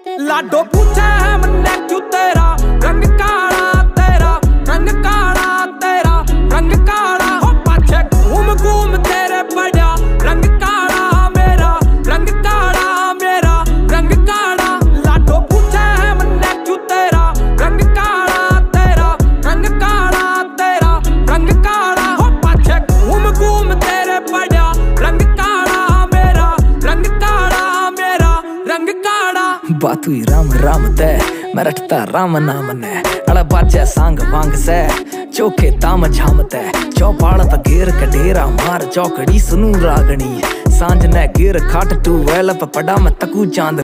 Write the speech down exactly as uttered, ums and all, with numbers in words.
लाडो पूछे है मन्ने क्यों तेरा रंग काला, तेरा रंग काला, तेरा रंग काला। हो पाछे घूम घूम तेरे पड़ा रंग काला मेरा, रंग काला मेरा, रंग काला। लाडो पूछे है मन्ने क्यों तेरा रंग काला, तेरा रंग काला, तेरा रंग काला। हो पाछे घूम घूम तेरे पड़ा रंग काला मेरा, रंग काला मेरा, रंग काला। बात हुई राम राम दे मैं रटता राम नाम ने अड़ा बाजे सांग वांग से चौके ताम झाम ते चौपाल पे गिर कडेरा मार चौकड़ी सुनू रागणी सांझ ने गिर खाट टू वेल पे पड़ा मैं तकू चांद